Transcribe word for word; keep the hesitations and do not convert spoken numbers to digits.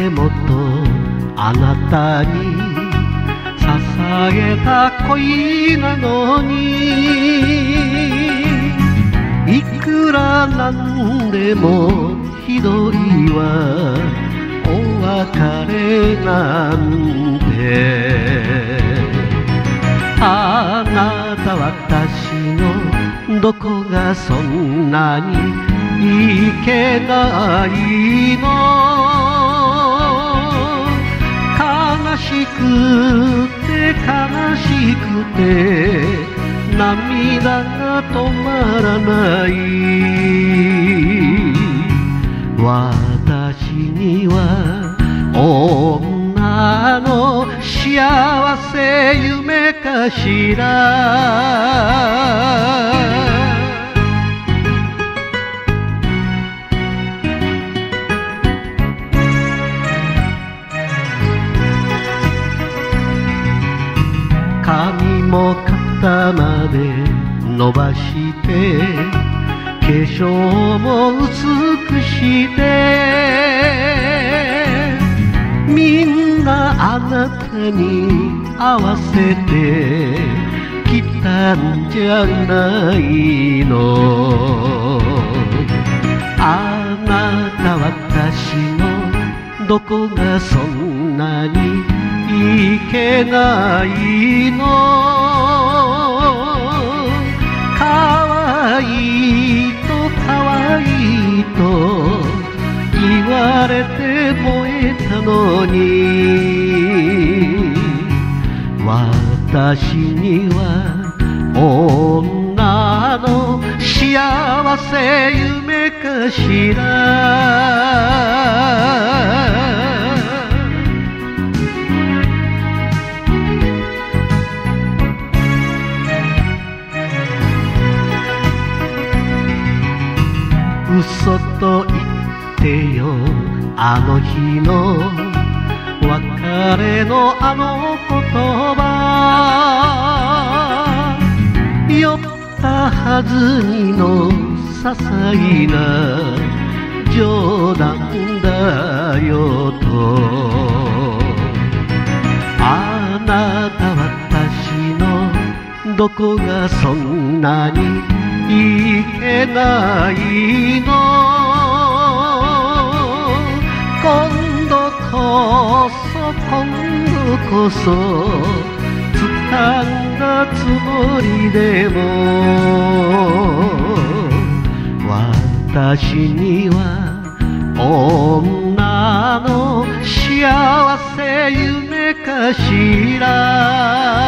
でもとあなたに捧げた恋なのに、いくらなんでもひどいわお別れなんて。あなた私のどこがそんなにいけないの。悲しくて悲しくて涙が止まらない。私には女の幸せ夢かしら。髪も肩まで伸ばして化粧も薄くしてみんなあなたに合わせてきたんじゃないの。あなた私のどこがそんなにいけないの。かわいいとかわいいと言われて燃えたのに、私には女の幸せ夢かしら。嘘と言ってよあの日の別れのあの言葉。酔ったはずみの些細な冗談だよと。あなた私のどこがそんなにいけないの。今度こそ今度こそ掴んだつもりでも、私には女の幸せ夢かしら。